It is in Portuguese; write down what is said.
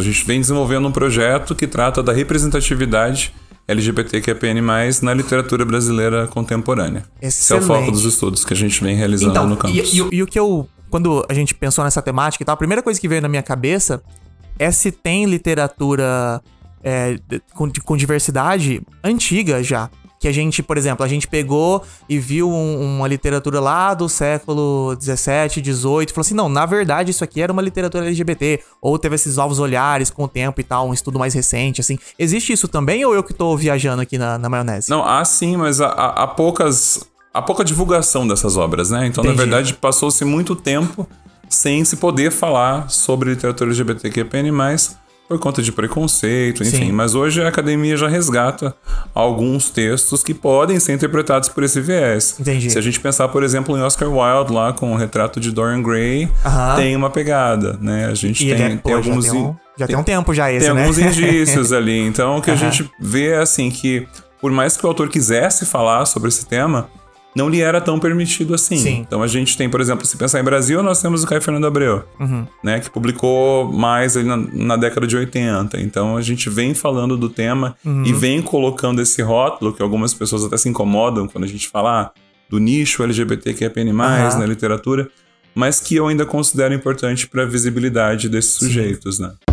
A gente vem desenvolvendo um projeto que trata da representatividade LGBTQIAPN+, na literatura brasileira contemporânea. Excelente. Esse é o foco dos estudos que a gente vem realizando então, no campus. E o que quando a gente pensou nessa temática e tal, a primeira coisa que veio na minha cabeça é se tem literatura com diversidade antiga já. Que a gente, por exemplo, a gente pegou e viu uma literatura lá do século 17, 18, falou assim, não, na verdade isso aqui era uma literatura LGBT, ou teve esses novos olhares com o tempo e tal, um estudo mais recente, assim. Existe isso também ou eu que tô viajando aqui na maionese? Não, há sim, mas há pouca divulgação dessas obras, né? Então, Entendi. na verdade, passou-se muito tempo sem se poder falar sobre literatura LGBTQIAPN+, por conta de preconceito, enfim. Sim. Mas hoje a academia já resgata alguns textos que podem ser interpretados por esse viés. Entendi. Se a gente pensar, por exemplo, em Oscar Wilde, lá com o retrato de Dorian Gray, tem uma pegada, né? A gente tem alguns... Já tem um tempo já esse, tem né? alguns indícios ali. Então, o que a gente vê é assim, que por mais que o autor quisesse falar sobre esse tema, não lhe era tão permitido assim. Sim. Então a gente tem, por exemplo, se pensar em Brasil, nós temos o Caio Fernando Abreu, né, que publicou mais ali na década de 80. Então a gente vem falando do tema e vem colocando esse rótulo, que algumas pessoas até se incomodam quando a gente fala do nicho LGBTQIAPN+, na literatura, mas que eu ainda considero importante para a visibilidade desses sujeitos, né?